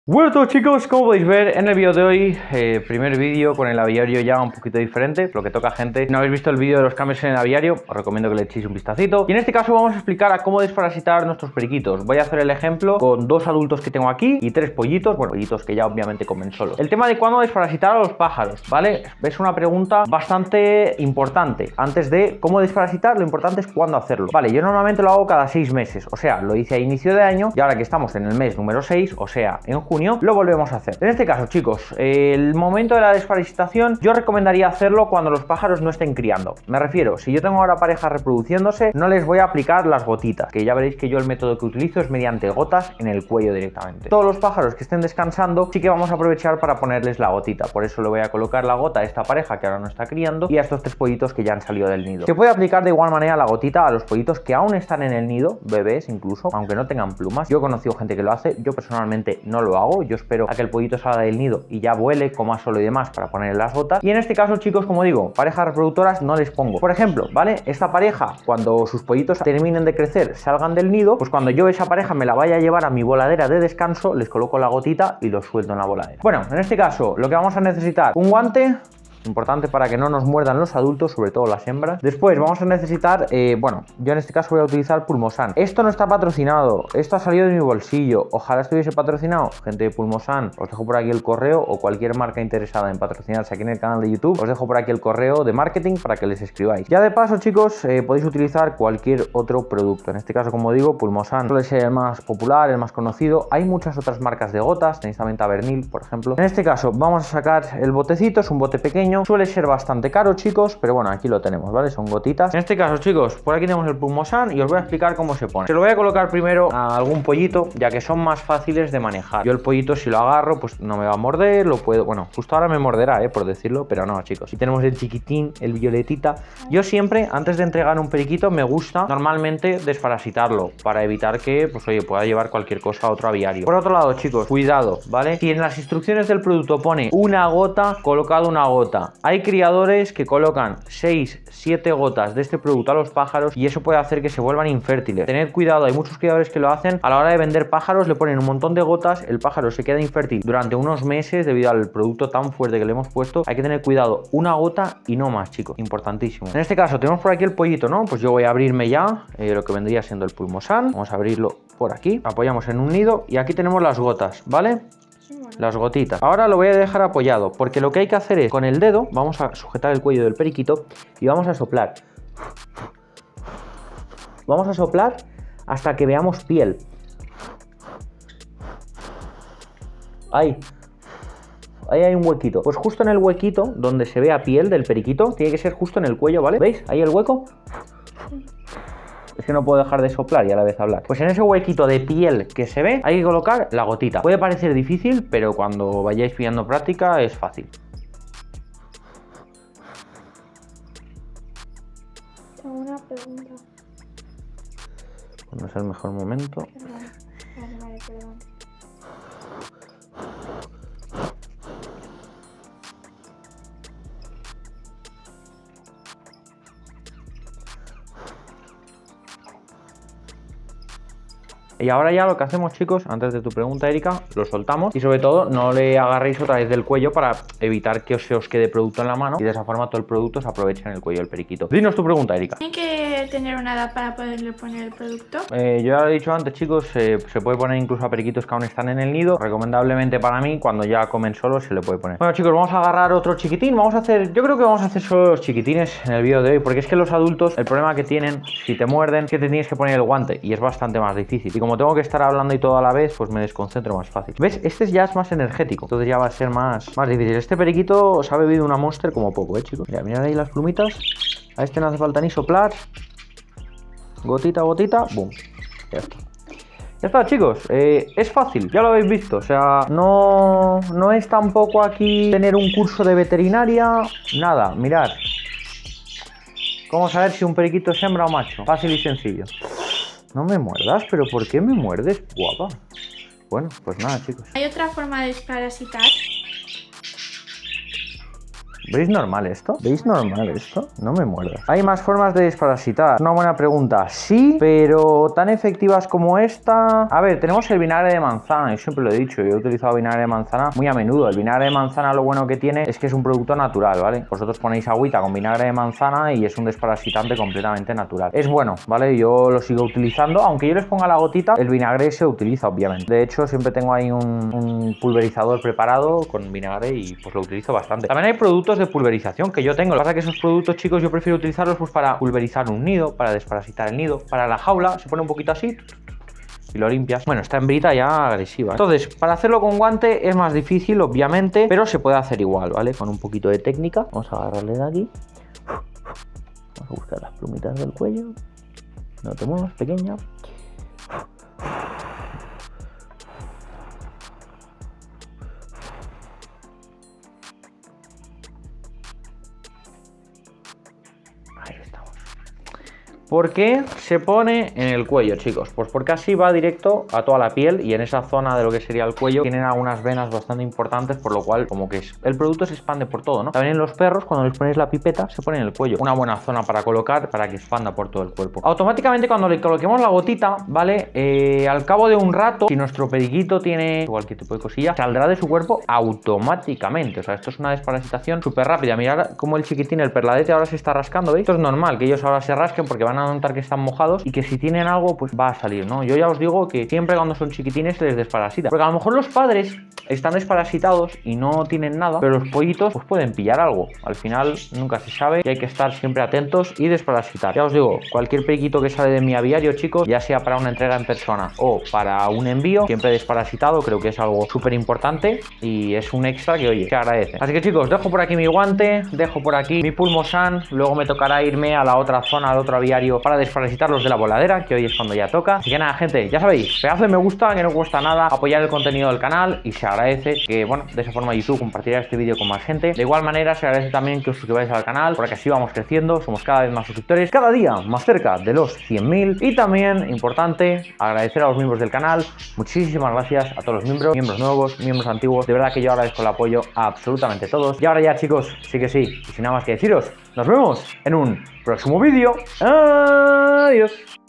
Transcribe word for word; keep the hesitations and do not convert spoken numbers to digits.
Bueno, todos chicos, como podéis ver en el vídeo de hoy, eh, primer vídeo con el aviario ya un poquito diferente, lo que toca, gente. Si no habéis visto el vídeo de los cambios en el aviario, os recomiendo que le echéis un vistacito. Y en este caso vamos a explicar a cómo desparasitar nuestros periquitos. Voy a hacer el ejemplo con dos adultos que tengo aquí y tres pollitos, bueno, pollitos que ya obviamente comen solos. El tema de cuándo desparasitar a los pájaros, ¿vale? Es una pregunta bastante importante. Antes de cómo desparasitar, lo importante es cuándo hacerlo. Vale, yo normalmente lo hago cada seis meses, o sea, lo hice a inicio de año y ahora que estamos en el mes número seis, o sea, en junio, lo volvemos a hacer. En este caso, chicos, el momento de la desparasitación yo recomendaría hacerlo cuando los pájaros no estén criando. Me refiero, si yo tengo ahora parejas reproduciéndose, no les voy a aplicar las gotitas, que ya veréis que yo el método que utilizo es mediante gotas en el cuello directamente. Todos los pájaros que estén descansando sí que vamos a aprovechar para ponerles la gotita, por eso le voy a colocar la gota a esta pareja que ahora no está criando y a estos tres pollitos que ya han salido del nido. Se puede aplicar de igual manera la gotita a los pollitos que aún están en el nido, bebés incluso, aunque no tengan plumas. Yo he conocido gente que lo hace, yo personalmente no lo hago. Yo espero a que el pollito salga del nido y ya vuele, coma solo y demás para ponerle las gotas. Y en este caso, chicos, como digo, parejas reproductoras no les pongo. Por ejemplo, ¿vale? Esta pareja, cuando sus pollitos terminen de crecer, salgan del nido, pues cuando yo esa pareja me la vaya a llevar a mi voladera de descanso, les coloco la gotita y los suelto en la voladera. Bueno, en este caso, lo que vamos a necesitar, un guante, importante para que no nos muerdan los adultos, sobre todo las hembras. Después vamos a necesitar, eh, bueno, yo en este caso voy a utilizar Pulmosan. Esto no está patrocinado, esto ha salido de mi bolsillo. Ojalá estuviese patrocinado. Gente de Pulmosan, os dejo por aquí el correo, o cualquier marca interesada en patrocinarse aquí en el canal de YouTube, os dejo por aquí el correo de marketing para que les escribáis. Ya de paso, chicos, eh, podéis utilizar cualquier otro producto. En este caso, como digo, Pulmosan suele ser el más popular, el más conocido. Hay muchas otras marcas de gotas, tenéis también Tavernil, por ejemplo. En este caso vamos a sacar el botecito, es un bote pequeño. Suele ser bastante caro, chicos, pero bueno, aquí lo tenemos, ¿vale? Son gotitas. En este caso, chicos, por aquí tenemos el Pulmosan y os voy a explicar cómo se pone. Se lo voy a colocar primero a algún pollito, ya que son más fáciles de manejar. Yo el pollito, si lo agarro, pues no me va a morder, lo puedo... Bueno, justo ahora me morderá, ¿eh? Por decirlo, pero no, chicos. Aquí tenemos el chiquitín, el violetita. Yo siempre, antes de entregar un periquito, me gusta normalmente desparasitarlo, para evitar que, pues oye, pueda llevar cualquier cosa a otro aviario. Por otro lado, chicos, cuidado, ¿vale? Si en las instrucciones del producto pone una gota, colocad una gota. Hay criadores que colocan seis, siete gotas de este producto a los pájaros y eso puede hacer que se vuelvan infértiles. Tened cuidado, hay muchos criadores que lo hacen. A la hora de vender pájaros le ponen un montón de gotas, el pájaro se queda infértil durante unos meses debido al producto tan fuerte que le hemos puesto. Hay que tener cuidado, una gota y no más, chicos, importantísimo. En este caso tenemos por aquí el pollito, ¿no? Pues yo voy a abrirme ya eh, lo que vendría siendo el Pulmosan. Vamos a abrirlo por aquí, apoyamos en un nido y aquí tenemos las gotas, ¿vale? Las gotitas. Ahora lo voy a dejar apoyado, porque lo que hay que hacer es, con el dedo, vamos a sujetar el cuello del periquito y vamos a soplar. Vamos a soplar hasta que veamos piel. Ahí. Ahí hay un huequito. Pues justo en el huequito, donde se vea piel del periquito, tiene que ser justo en el cuello, ¿vale? ¿Veis? Ahí el hueco. Es que no puedo dejar de soplar y a la vez hablar. Pues en ese huequito de piel que se ve, hay que colocar la gotita. Puede parecer difícil, pero cuando vayáis pillando práctica es fácil. Tengo una pregunta. No es el mejor momento. Vale, vale, perdón. Y ahora ya lo que hacemos, chicos, antes de tu pregunta, Erika, lo soltamos y sobre todo no le agarréis otra vez del cuello para evitar que se os quede producto en la mano y de esa forma todo el producto se aprovecha en el cuello del periquito. Dinos tu pregunta, Erika. ¿Tiene que tener una edad para poderle poner el producto? Eh, yo ya lo he dicho antes, chicos, eh, se puede poner incluso a periquitos que aún están en el nido. Recomendablemente para mí, cuando ya comen solos, se le puede poner. Bueno, chicos, vamos a agarrar otro chiquitín. Vamos a hacer, yo creo que vamos a hacer solo los chiquitines en el vídeo de hoy, porque es que los adultos, el problema que tienen, si te muerden, es que te tienes que poner el guante y es bastante más difícil. Y como tengo que estar hablando y todo a la vez, pues me desconcentro más fácil. ¿Ves? Este ya es más energético, entonces ya va a ser más, más difícil. Este periquito se ha bebido una Monster como poco, ¿eh, chicos? Mira, mirad ahí las plumitas. A este no hace falta ni soplar. Gotita, gotita, boom. Ya está. Ya está, chicos, eh, es fácil, ya lo habéis visto, o sea, no, no es tampoco aquí tener un curso de veterinaria, nada, mirad. ¿Cómo saber si un periquito es hembra o macho? Fácil y sencillo. No me muerdas, pero ¿por qué me muerdes, guapa? Bueno, pues nada, chicos. ¿Hay otra forma de desparasitar? ¿Veis normal esto? ¿Veis normal esto? No me muerdas. ¿Hay más formas de desparasitar? Una buena pregunta. Sí, pero tan efectivas como esta... A ver, tenemos el vinagre de manzana. Yo siempre lo he dicho, yo he utilizado vinagre de manzana muy a menudo. El vinagre de manzana lo bueno que tiene es que es un producto natural, ¿vale? Vosotros ponéis agüita con vinagre de manzana y es un desparasitante completamente natural. Es bueno, ¿vale? Yo lo sigo utilizando. Aunque yo les ponga la gotita, el vinagre se utiliza, obviamente. De hecho, siempre tengo ahí un, un pulverizador preparado con vinagre y pues lo utilizo bastante. También hay productos de pulverización que yo tengo. Lo que pasa es que esos productos, chicos, yo prefiero utilizarlos pues para pulverizar un nido, para desparasitar el nido, para la jaula. Se pone un poquito así y lo limpias. Bueno, esta hembrita ya agresiva. Entonces, para hacerlo con guante es más difícil, obviamente, pero se puede hacer igual, ¿vale? Con un poquito de técnica. Vamos a agarrarle de aquí. Vamos a buscar las plumitas del cuello. No te muevas, pequeña. Ahí estamos. ¿Por qué se pone en el cuello, chicos? Pues porque así va directo a toda la piel y en esa zona de lo que sería el cuello tienen algunas venas bastante importantes, por lo cual como que es, el producto se expande por todo, ¿no? También en los perros, cuando les ponéis la pipeta, se pone en el cuello. Una buena zona para colocar para que expanda por todo el cuerpo. Automáticamente cuando le coloquemos la gotita, ¿vale? Eh, al cabo de un rato, si nuestro periquito tiene cualquier tipo de cosilla, saldrá de su cuerpo automáticamente. O sea, esto es una desparasitación súper rápida. Mirad cómo el chiquitín, el perladete, ahora se está rascando, ¿veis? Esto es normal, que ellos ahora se rasquen porque van a notar que están mojados y que si tienen algo pues va a salir, ¿no? Yo ya os digo que siempre cuando son chiquitines se les desparasita, porque a lo mejor los padres están desparasitados y no tienen nada, pero los pollitos pues pueden pillar algo. Al final nunca se sabe y hay que estar siempre atentos y desparasitar. Ya os digo, cualquier periquito que sale de mi aviario, chicos, ya sea para una entrega en persona o para un envío, siempre desparasitado, creo que es algo súper importante y es un extra que, oye, se agradece. Así que, chicos, dejo por aquí mi guante, dejo por aquí mi Pulmosan, luego me tocará irme a la otra zona, al otro aviario para desparasitarlos de la voladera, que hoy es cuando ya toca. Así que nada, gente, ya sabéis, pedazo de me gusta, que no cuesta nada, apoyar el contenido del canal y se agradece que, bueno, de esa forma YouTube compartirá este vídeo con más gente. De igual manera, se agradece también que os suscribáis al canal, porque así vamos creciendo, somos cada vez más suscriptores, cada día más cerca de los cien mil. Y también, importante, agradecer a los miembros del canal. Muchísimas gracias a todos los miembros, miembros nuevos, miembros antiguos. De verdad que yo agradezco el apoyo a absolutamente todos. Y ahora ya, chicos, sí que sí, y sin nada más que deciros, nos vemos en un próximo vídeo. Adiós.